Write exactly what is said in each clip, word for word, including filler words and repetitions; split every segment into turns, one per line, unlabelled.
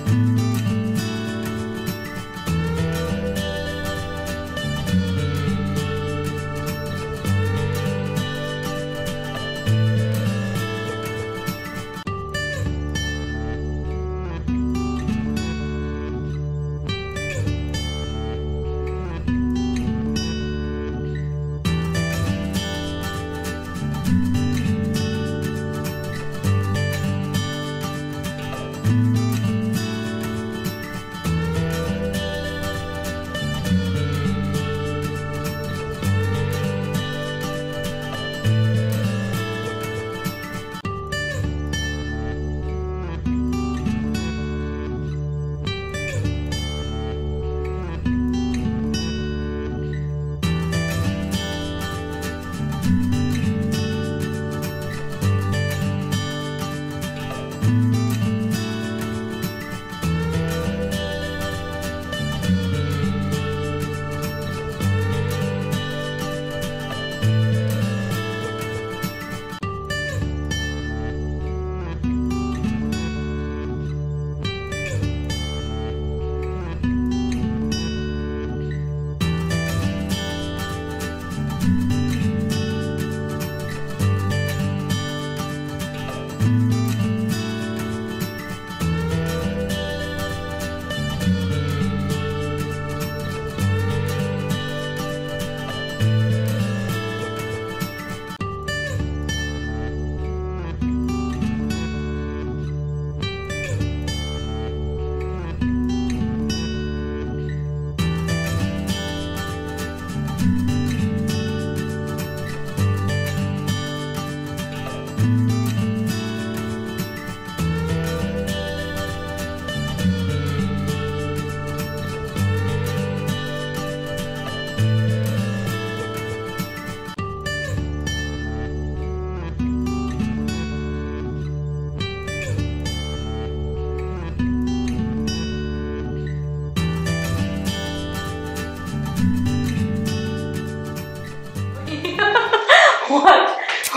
What?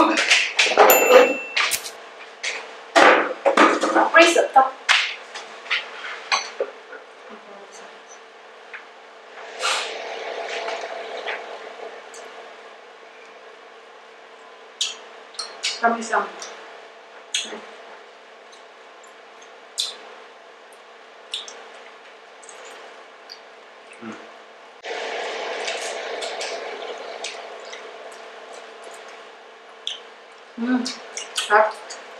Raise the top. Kami some. Hmm, sarap.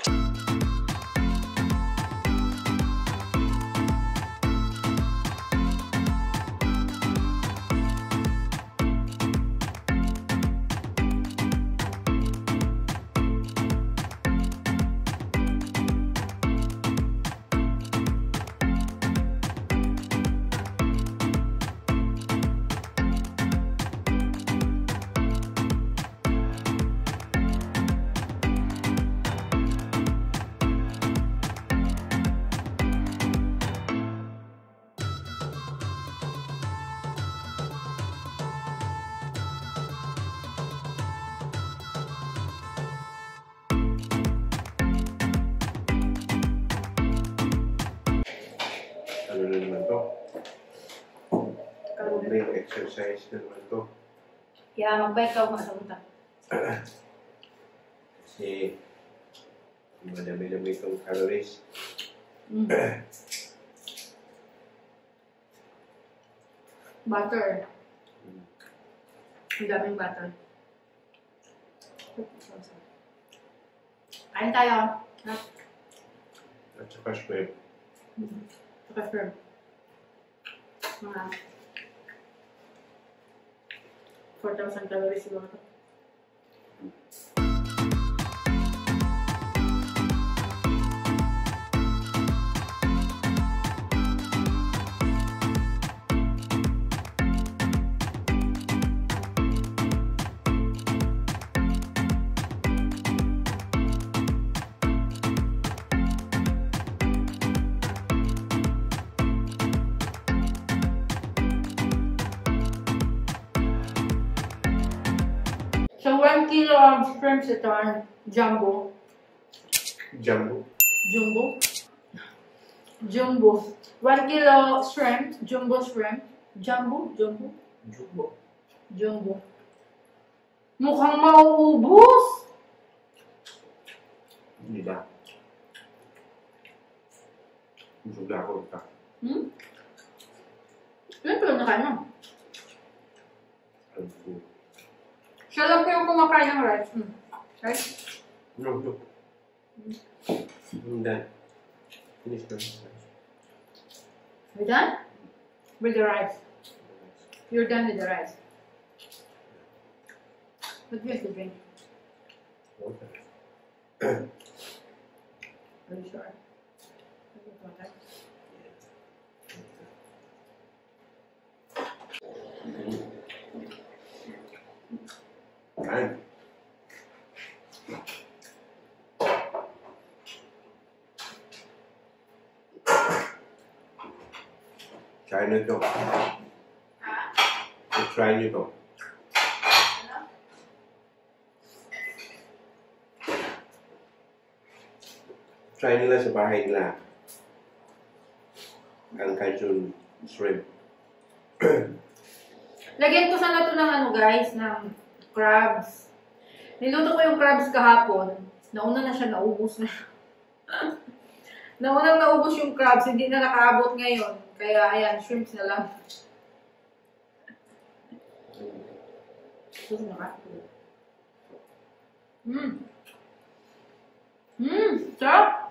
Ano na naman to? Morning exercise na naman to.
Kaya mag-bike ka masamunta.
Kasi madami-dami itong calories.
Mm. Butter.
Mm.
Ang daming butter. Kain tayo. Ha?
At saka shrimp.
Mm-hmm. Saka shrimp. Mga four thousand calories siguro ito. So, one kilo of shrimps ito ang jumbo.
Jumbo.
Jumbo. Jumbo. One kilo shrimp. Jumbo shrimp. Jumbo? Jumbo?
Jumbo.
Jumbo. Mukhang mauubos.
Hindi ba? Busog na ako. Ika.
Hmm? Ilan pala na kain mo?
Alam ko.
Siya lang po yung kumakain ng rice. Hmm. Right?
No, no. Hindi. Finish na.
You're done? With the rice. You're done with the rice. What do you have to drink?
Okay.
Are you sure? Okay.
Kain. Try nyo ito. Try nyo ito. Try nila sa bahay nila. Ang Cajun shrimp.
Lagyan ko sana ito ng ano guys, ng crabs. Niluto ko yung crabs kahapon. Nauna na siya, naubos na. Naunang naubos yung crabs, hindi na nakaabot ngayon. Kaya ayan, shrimps na lang. Gusto na ka? Mmm. Mmm, sarap!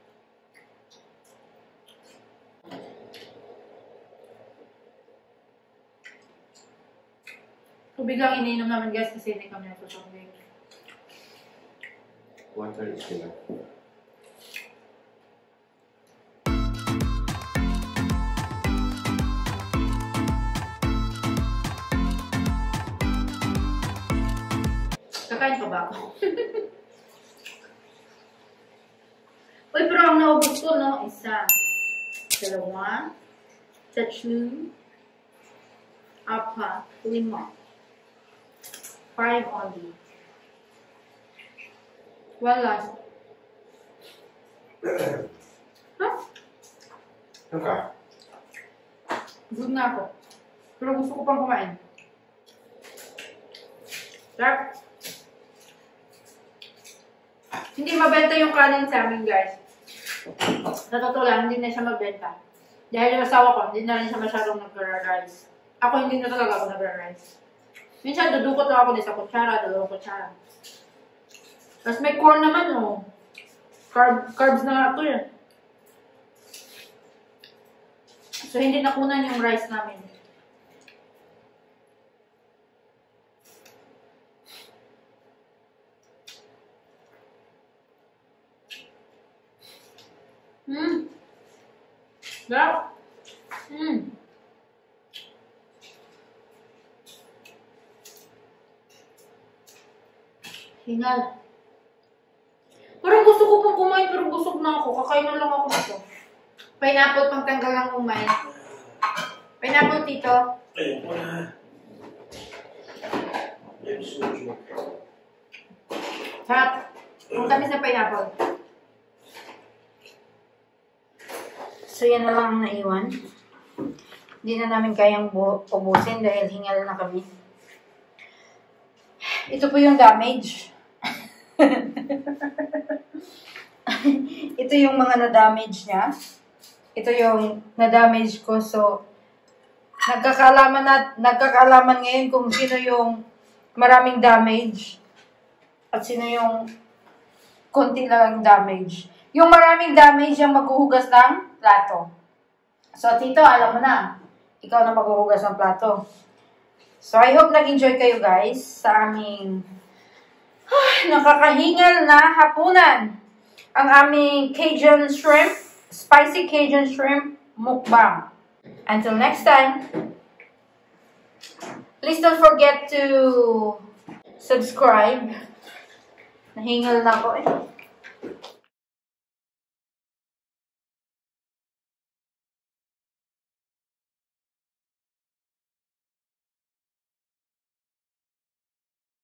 Tubig lang iniinom namin guys kasi hindi kami nagsusubig.
Water is enough.
Kakain pa ba ako? Uy, pero ang naubos ko, no? Isa, dalawa, tatlo, apat, lima. Five only. One last. Huh?
Ano ka?
Busog na ako. Pero gusto ko pang kumain. Sarap. Hindi mabenta yung kanin sa amin, guys. Sa totoo lang, hindi na siya mabenta. Dahil yung asawa ko, hindi na rin siya masyadong nag-rice. Ako, hindi na talaga ako nag-rice. Minsan, dudukot lang ako din sa kutsara, dalawang kutsara. Tapos may corn naman, oh. Carb, carbs na nga ito, eh. So, hindi nakunan yung rice namin. Mmm. Sarap. Mmm. Hingal. Parang gusto ko pang kumain pero busog na ako. Kakain na lang ako dito. Pineapple pang tanggal lang kumain. Pineapple, tito.
Ayun po na. Yan, sujo.
Sarap. Ang tamis na pineapple. So, yan na lang ang naiwan. Hindi na namin kayang ubusin dahil hingal na kami. Ito po yung damage. Ito yung mga na-damage niya. Ito yung na-damage ko. So, nagkakaalaman, na, nagkakaalaman ngayon kung sino yung maraming damage at sino yung konti lang damage. Yung maraming damage yung maghuhugas ng plato. So, tito, alam mo na. Ikaw na maghuhugas ng plato. So, I hope nag-enjoy kayo guys sa aming ah, nakakahingal na hapunan. Ang aming Cajun shrimp, spicy Cajun shrimp mukbang. Until next time, please don't forget to subscribe. Nahingal na ako eh.